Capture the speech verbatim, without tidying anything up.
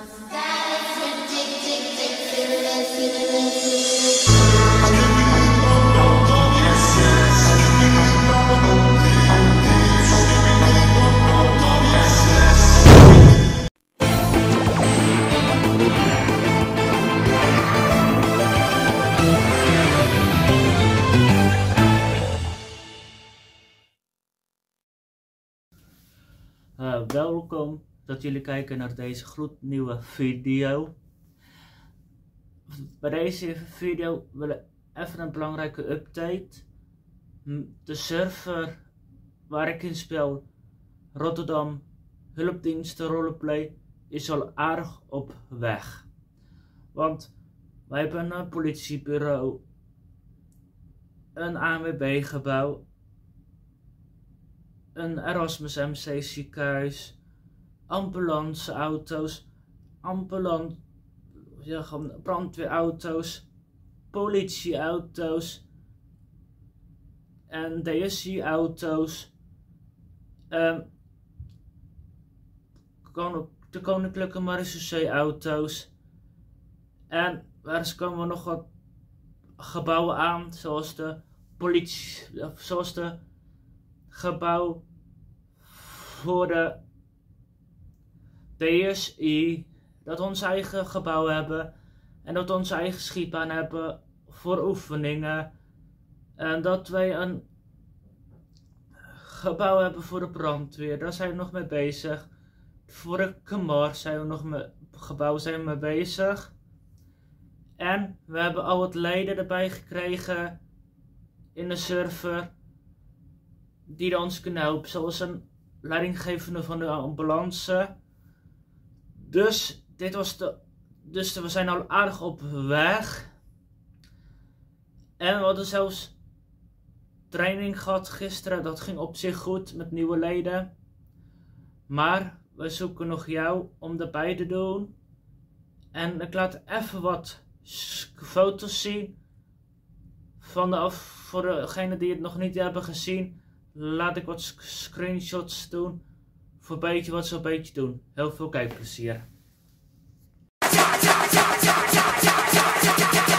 Uh, welkom dat jullie kijken naar deze gloednieuwe video. Bij deze video wil ik even een belangrijke update. De server waar ik in speel, Rotterdam Hulpdiensten Roleplay, is al aardig op weg. Want wij hebben een politiebureau, een A N W B gebouw, een Erasmus M C ziekenhuis, ambulanceauto's, ambulan ja, brandweerauto's, politieauto's en D S I-auto's, um, de Koninklijke Marechaussee-auto's en er komen nog wat gebouwen aan, zoals de politie, zoals de gebouw voor de D S I, dat we ons eigen gebouw hebben en dat we onze eigen schietbaan hebben voor oefeningen en dat wij een gebouw hebben voor de brandweer, daar zijn we nog mee bezig. Voor de K M A R zijn we nog met gebouw zijn we mee bezig en we hebben al wat leden erbij gekregen in de server die ons kunnen helpen, zoals een leidinggevende van de ambulance. Dus dit was de, dus we zijn al aardig op weg. En we hadden zelfs training gehad gisteren, dat ging op zich goed met nieuwe leden. Maar we zoeken nog jou om erbij te doen. En ik laat even wat foto's zien van de af, voor degenen die het nog niet hebben gezien. Laat ik wat screenshots doen voor een beetje wat ze een beetje doen. Heel veel kijkplezier.